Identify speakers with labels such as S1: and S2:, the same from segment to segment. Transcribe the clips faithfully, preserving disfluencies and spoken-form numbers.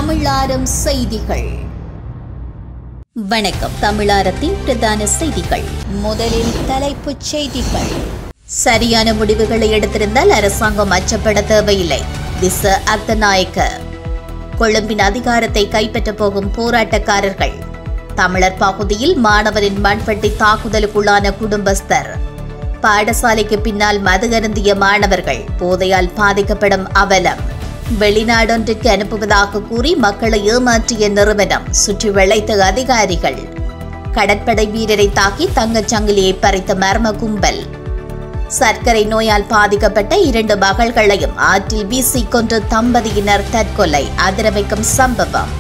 S1: தமிழ்லாரம் செய்திகள். வணக்கம். தமிழாரத்தின் பிரதான செய்திகள். முதலில் தலைப்புச் செய்திகள். சரியான முடிவுகளை எடுத்திருந்தால் அரசாங்கம் அச்சப்பட தேவையில்லை. திச அர்த்தநாயக்க. கொழும்பின் அதிகாரத்தை கைப்பற்ற போகும் போராட்டக்காரர்கள். தமிழர் பகுதியில் மாணவரின் மண்வெட்டி தாக்குதலுக்குள்ளான குடும்பஸ்தர். பாடசாலைக்கு பின்னால் மது அருந்திய மாணவர்கள். போதையால் பாதிக்கப்படும் அவலம். வெளிநாடொன்றிற்கு அனுப்புவதாக கூறி மக்களை ஏமாற்றிய நிறுவனம். சுற்றி வளைத்த அதிகாரிகள். கடற்படை வீரரை தாக்கி தங்கச் சங்கிலியை பறித்த மர்ம கும்பல். சர்க்கரை நோயால் பாதிக்கப்பட்ட இரண்டு மகள்களையும் ஆற்றில் வீசி கொன்ற தம்பதியினர் தற்கொலை. அதிரவைக்கும் சம்பவம்.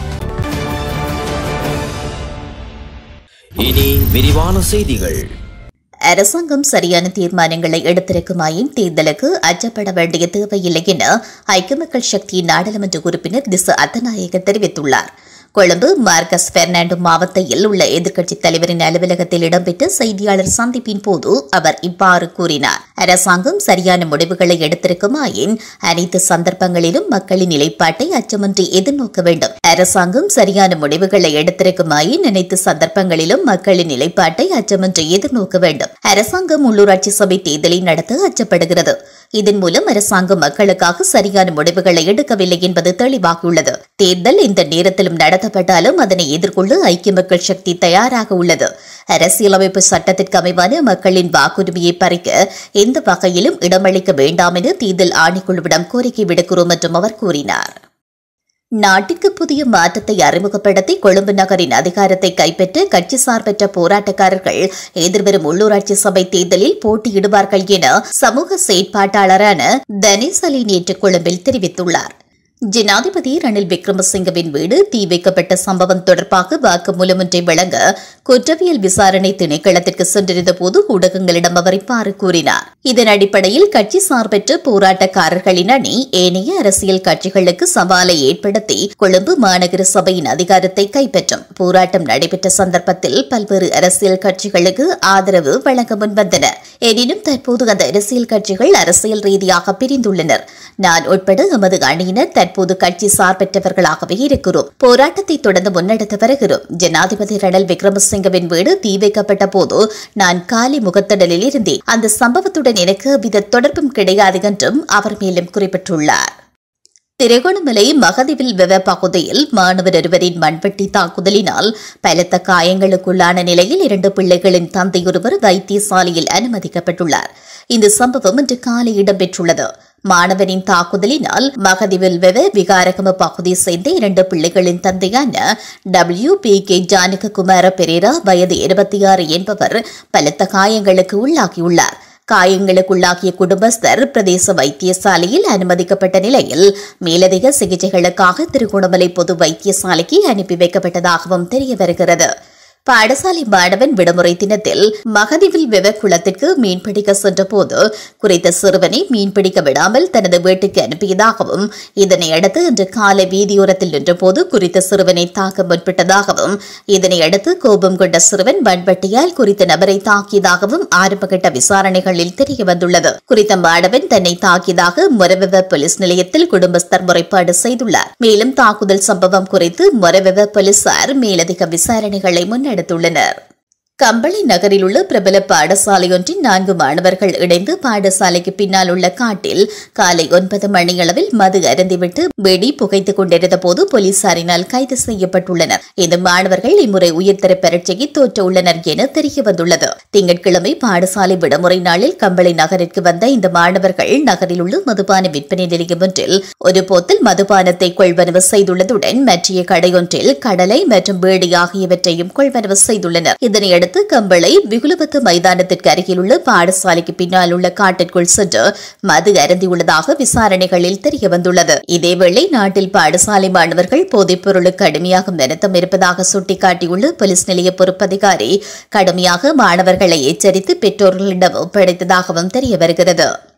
S2: இனி விரிவான செய்திகள்.
S1: அரசாங்கம் சரியான தீர்மானங்களை எடுத்திருக்குமாயின் தேர்தலுக்கு அச்சப்பட வேண்டிய தேவையில்லை என ஐக்கிய மக்கள் சக்தியின் நாடாளுமன்ற உறுப்பினர் திச அர்த்தநாயக்க தெரிவித்துள்ளார். கொழும்பு மார்க்கஸ் பெர்னாண்டோ மாவட்டத்தில் உள்ள எதிர்க்கட்சித் தலைவரின் அலுவலகத்தில் இடம்பெற்ற செய்தியாளர் சந்திப்பின் போது அவர் இவ்வாறு கூறினார். அரசாங்கம் சரியான முடிவுகளை எடுத்திருக்குமாயின் அனைத்து சந்தர்ப்பங்களிலும் மக்களின் நிலைப்பாட்டை அச்சமின்றி எதிர்நோக்க வேண்டும். அரசாங்கம் சரியான முடிவுகளை எடுத்திருக்குமாயின் அனைத்து சந்தர்ப்பங்களிலும் மக்களின் நிலைப்பாட்டை அச்சமின்றி எதிர்நோக்க வேண்டும். அரசாங்கம் உள்ளூராட்சி சபை தேர்தலை நடத்த அச்சப்படுகிறது. இதன் மூலம் அரசாங்கம் மக்களுக்காக சரியான முடிவுகளை எடுக்கவில்லை என்பது தெளிவாகியுள்ளது. தேர்தல் இந்த நேரத்திலும் நடத்தப்பட்டாலும் அதனை எதிர்கொள்ள ஐக்கிய மக்கள் சக்தி தயாராக உள்ளது. அரசியலமைப்பு சட்டத்திற்கு அமைவான மக்களின் வாக்குரிமையை பறிக்க எந்த வகையிலும் இடமளிக்க வேண்டாம் என தேர்தல் ஆணைக்குழுவிடம் கோரிக்கை விடுக்கிறோம் என்றும் அவர் கூறினார். நாட்டிற்கு புதிய மாற்றத்தை அறிமுகப்படுத்தி கொழும்பு நகரின் அதிகாரத்தை கைப்பற்ற கட்சி சார்பற்ற போராட்டக்காரர்கள் எதிர்வரும் உள்ளூராட்சி சபை தேர்தலில் போட்டியிடுவார்கள் என சமூக செயற்பாட்டாளரான தனேஸ் அலி நேற்று கொழும்பில் தெரிவித்துள்ளார். ஜனாதிபதி ரணில் விக்ரமசிங்கவின் வீடு தீ வைக்கப்பட்ட சம்பவம் தொடர்பாக வாக்குமூலம் ஒன்றை வழங்க குற்றவியல் விசாரணை திணைக்களத்திற்கு சென்றிருந்த போது ஊடகங்களிடம் அவர் இவ்வாறு கூறினார். இதன் அடிப்படையில் கட்சி சார்பற்ற போராட்டக்காரர்களின் அணி ஏனைய அரசியல் கட்சிகளுக்கு சவாலை ஏற்படுத்தி கொழும்பு மாநகர சபையின் அதிகாரத்தை கைப்பற்றும். போராட்டம் நடைபெற்ற சந்தர்ப்பத்தில் பல்வேறு அரசியல் கட்சிகளுக்கு ஆதரவு வழங்க முன்வந்தன. எனினும் தற்போது அந்த அரசியல் கட்சிகள் அரசியல் ரீதியாக பிரிந்துள்ளனர். நான் உட்பட எமது அணியினர் தற்போது கட்சி சார்பற்றவர்களாகவே இருக்கிறோம். போராட்டத்தை தொடர்ந்து முன்னெடுத்து வருகிறோம். ஜனாதிபதி ரணில் விக்ரமசிங்கவின் வீடு தீ வைக்கப்பட்ட போது நான் காலி முகத்திடலில் இருந்தேன். அந்த சம்பவத்துடன் எனக்கு எவ்வித தொடர்பும் கிடையாது என்றும் அவர் மேலும் குறிப்பிட்டுள்ளார். திருகோணமலை மகதிவில் வெவ பகுதியில் மாணவர் ஒருவரின் மண்வெட்டி தாக்குதலினால் பலத்த காயங்களுக்குள்ளான நிலையில் இரண்டு பிள்ளைகளின் தந்தையொருவர் வைத்தியசாலையில் அனுமதிக்கப்பட்டுள்ளார். இந்த சம்பவம் இன்று காலை இடம்பெற்றுள்ளது. மாணவனின் தாக்குதலினால் மகதிவில் வெவ விகாரகம பகுதியை சேர்ந்த இரண்டு பிள்ளைகளின் தந்தையான W P K Janakakumara Perera வயது இருபத்தி ஆறு என்பவர் பலத்த காயங்களுக்கு உள்ளாகியுள்ளார். காயங்களுக்குள்ளாகிய குடும்பஸ்தர் பிரதேச வைத்தியசாலையில் அனுமதிக்கப்பட்ட நிலையில் மேலதிக சிகிச்சைகளுக்காக திருகோணமலை பொது வைத்தியசாலைக்கு அனுப்பி வைக்கப்பட்டதாகவும் தெரிய வருகிறது. பாடசாலை மாணவன் விடுமுறை தினத்தில் மகதிவில் வெவ குளத்திற்கு மீன்பிடிக்க சென்றபோது குறித்த சிறுவனை மீன்பிடிக்க விடாமல் தனது வீட்டுக்கு அனுப்பியதாகவும் இதனையடுத்து இன்று காலை வீதியோரத்தில் நின்றபோது குறித்த சிறுவனை தாக்க முற்பட்டதாகவும் இதனையடுத்து கோபம் கொண்ட சிறுவன் மண்வெட்டியால் குறித்த நபரை தாக்கியதாகவும் ஆரம்பகட்ட விசாரணைகளில் தெரியவந்துள்ளது. குறித்த மாணவன் தன்னை தாக்கியதாக மொரவெவ போலீஸ் நிலையத்தில் குடும்பஸ்தர் முறைப்பாடு செய்துள்ளார். மேலும் தாக்குதல் சம்பவம் குறித்து மொரவெவ போலீசார் மேலதிக விசாரணைகளை முன்னெடுத்துள்ளனர். எடுத்துள்ளனர். கம்பளி நகரில் உள்ள பிரபல பாடசாலை ஒன்றின் நான்கு மாணவர்கள் இணைந்து பாடசாலைக்கு பின்னால் உள்ள காட்டில் காலை ஒன்பது மணியளவில் மது அருந்திவிட்டு வெடி புகைத்துக் கொண்டிருந்த போது போலீசாரினால் கைது செய்யப்பட்டுள்ளனர். இந்த மாணவர்கள் இம்முறை உயர்தர பரீட்சைக்கு தோற்றவுள்ளனர் என தெரியவந்துள்ளது. திங்கட்கிழமை பாடசாலை விடுமுறை நாளில் கம்பளி நகரிற்கு வந்த இந்த மாணவர்கள் நகரில் உள்ள மதுபான விற்பனை நிலையம் ஒன்றில் ஒரு போத்தில் மதுபானத்தை கொள்வனவு செய்துள்ளதுடன் மற்றிய கடையொன்றில் கடலை மற்றும் வேடி ஆகியவற்றையும் கொள்வனவு செய்துள்ளனர். இதனையடுத்து கம்பளை விகுலபத்து மைதானத்திற்கு அருகில் உள்ள பாடசாலைக்கு பின்னால் உள்ள காட்டிற்குள் சென்று மது அருந்தியுள்ளதாக விசாரணைகளில் தெரியவந்துள்ளது. இதேவேளை நாட்டில் பாடசாலை மாணவர்கள் போதைப் பொருளுக்கு அடிமையாக நிறுத்தம் இருப்பதாக சுட்டிக்காட்டியுள்ள போலீஸ் நிலைய பொறுப்பதிகாரி கடுமையாக மாணவர்களை எச்சரித்து பெற்றோர்களிடம் ஒப்படைத்ததாகவும் தெரிய வருகிறது.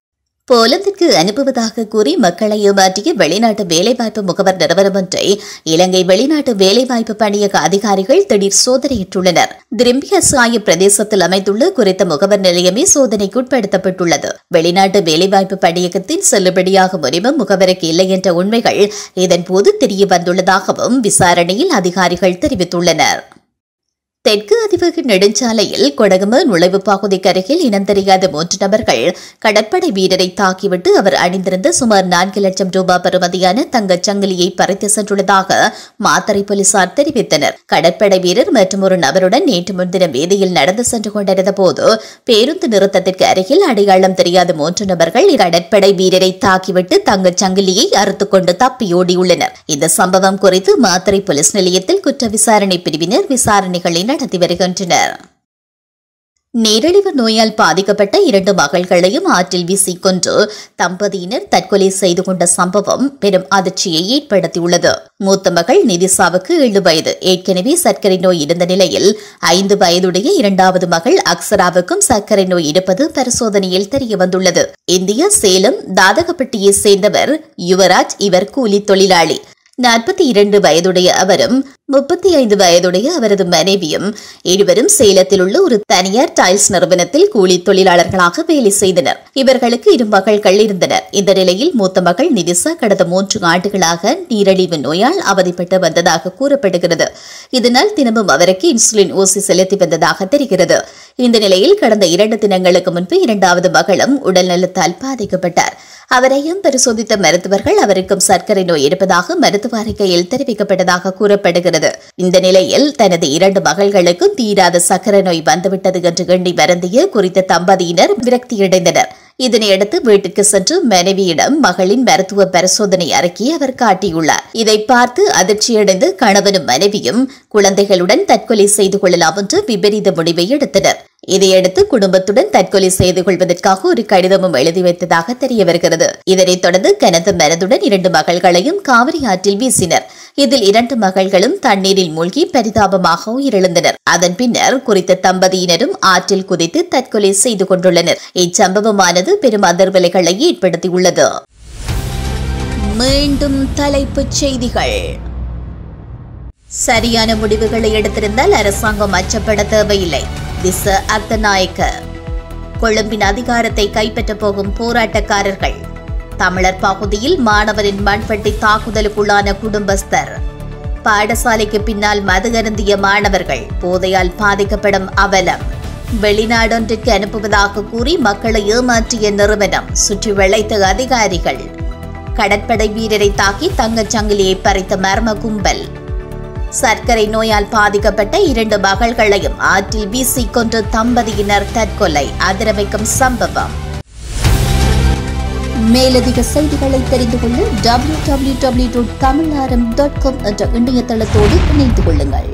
S1: போலந்திற்கு அனுப்புவதாக கூறி மக்களை ஏமாற்றிய வெளிநாட்டு வேலைவாய்ப்பு முகவர் நிறுவனம் ஒன்றை இலங்கை வெளிநாட்டு வேலைவாய்ப்பு பணியக அதிகாரிகள் திடீர் சோதனையிட்டுள்ளனர். திரிம்பிய சாய பிரதேசத்தில் அமைந்துள்ள குறித்த முகவர் நிலையமே சோதனைக்குட்படுத்தப்பட்டுள்ளது. வெளிநாட்டு வேலைவாய்ப்பு பணியகத்தின் செல்லுபடியாகும் உரிமம் முகவருக்கு இல்லை என்ற உண்மைகள் இதன்போது தெரிய வந்துள்ளதாகவும் விசாரணையில் அதிகாரிகள் தெரிவித்துள்ளனர். தெற்கு அதிவேக நெடுஞ்சாலையில் கொடகம நுழைவு பகுதிக்கு அருகில் இனம் தெரியாத மூன்று நபர்கள் கடற்படை வீரரை தாக்கிவிட்டு அவர் அணிந்திருந்த சுமார் நான்கு லட்சம் ரூபாய் பெறுமதியான தங்கச் சங்கிலியை பறித்து சென்றுள்ளதாக மாத்தறை போலீசார் தெரிவித்தனர். கடற்படை வீரர் மற்றும் ஒரு நபருடன் நேற்று முன்தினம் வீதியில் நடந்து சென்று கொண்டிருந்த போது பேருந்து நிறுத்தத்திற்கு அருகில் அடையாளம் தெரியாத மூன்று நபர்கள் கடற்படை வீரரை தாக்கிவிட்டு தங்கச் சங்கிலியை அறுத்துக் கொண்டு தப்பியோடியுள்ளனர். இந்த சம்பவம் குறித்து மாத்தறை போலீஸ் நிலையத்தில் குற்ற விசாரணை பிரிவினர் விசாரணைகளை நடத்தி வருகின்றனர். நீரிழிவு நோயால் பாதிக்கப்பட்ட இரண்டு மகள்களையும் ஆற்றில் வீசிக் கொன்று தம்பதியினர் தற்கொலை செய்து கொண்ட சம்பவம் பெரும் அதிர்ச்சியை ஏற்படுத்தியுள்ளது. மூத்த மகள் நிதிசாவுக்கு ஏழு வயது, ஏற்கனவே சர்க்கரை நோய் இருந்த நிலையில் ஐந்து வயதுடைய இரண்டாவது மகள் அக்ஸராவுக்கும் சர்க்கரை நோய் இருப்பது பரிசோதனையில் தெரியவந்துள்ளது. இந்தியா சேலம் தாதகப்பட்டியை சேர்ந்தவர் யுவராஜ். இவர் கூலி தொழிலாளி. நாற்பத்தி இரண்டு வயதுடைய அவரும் முப்பத்தி ஐந்து வயதுடைய அவரது மனைவியும் இருவரும் சேலத்தில் உள்ள ஒரு தனியார் டைல்ஸ் நிறுவனத்தில் கூலி தொழிலாளர்களாக வேலை செய்தனர். இவர்களுக்கு இரு மகள்கள் இருந்தனர். இந்த நிலையில் மூத்த மகள் நிதிசா கடந்த மூன்று ஆண்டுகளாக நீரிழிவு நோயால் அவதிப்பட்டு வந்ததாக கூறப்படுகிறது. இதனால் தினமும் அவருக்கு இன்சுலின் ஊசி செலுத்தி வந்ததாக தெரிகிறது. இந்த நிலையில் கடந்த இரண்டு தினங்களுக்கு முன்பு இரண்டாவது மகளும் உடல்நலத்தால் பாதிக்கப்பட்டார். அவரையும் பரிசோதித்த மருத்துவர்கள் அவருக்கும் சர்க்கரை நோய் இருப்பதாக மருத்துவ அறிக்கையில் தெரிவிக்கப்பட்டதாக கூறப்படுகிறது. இந்த நிலையில் தனது இரண்டு மகள்களுக்கும் தீராத சர்க்கரை நோய் வந்துவிட்டது என்று எண்ணி வருந்திய குறித்த தம்பதியினர் விரக்தியடைந்தனர். இதனையடுத்து வீட்டிற்கு சென்று மனைவியிடம் மகளின் மருத்துவ பரிசோதனை அறிக்கையை அவர் காட்டியுள்ளார். இதை பார்த்து அதிர்ச்சியடைந்து கணவனும் மனைவியும் குழந்தைகளுடன் தற்கொலை செய்து கொள்ளலாம் என்று விபரீத முடிவை எடுத்தனர். இதையடுத்து குடும்பத்துடன் தற்கொலை செய்து கொள்வதற்காக ஒரு கடிதமும் எழுதி வைத்ததாக தெரிய வருகிறது. இதனைத் தொடர்ந்து கனத்த மனதுடன் இரண்டு மகள்களையும் காவிரி ஆற்றில் வீசினர். இதில் இரண்டு மகள்களும் தண்ணீரில் மூழ்கி பரிதாபமாக உயிரிழந்தனர். அதன் பின்னர் குறித்த தம்பதியினரும் ஆற்றில் குதித்து தற்கொலை செய்து கொண்டுள்ளனர். இச்சம்பவமானது பெரும் அதிர்வலைகளை ஏற்படுத்தியுள்ளது. மீண்டும் தலைப்புச் செய்திகள். சரியான முடிவுகளை எடுத்திருந்தால் அரசாங்கம் அச்சப்பட தேவையில்லை. திச அர்த்தநாயக்க. கொழும்பின் அதிகாரத்தை கைப்பற்றப் போகும் போராட்டக்காரர்கள். தமிழர் பகுதியில் மாணவரின் மண்வெட்டி தாக்குதலுக்குள்ளான குடும்பஸ்தர். பாடசாலைக்கு பின்னால் மது அருந்திய மாணவர்கள். போதையால் பாதிக்கப்படும் அவலம். வெளிநாடொன்றிற்கு அனுப்புவதாக கூறி மக்களை ஏமாற்றிய நிறுவனம். சுற்றி வளைத்த அதிகாரிகள். கடற்படை வீரரை தாக்கி தங்கச் சங்கிலியை பறித்த மர்ம கும்பல். சர்க்கரை நோயால் பாதிக்கப்பட்ட இரண்டு மகள்களையும் ஆற்றில் வீசிக் கொண்டு தம்பதியினர் தற்கொலை. அதிரவைக்கும் சம்பவம். மேலதிக செய்திகளை தெரிந்து கொள்ள W W W dot Tamilnaram dot com என்ற இணையதளத்தோடு இணைந்து கொள்ளுங்கள்.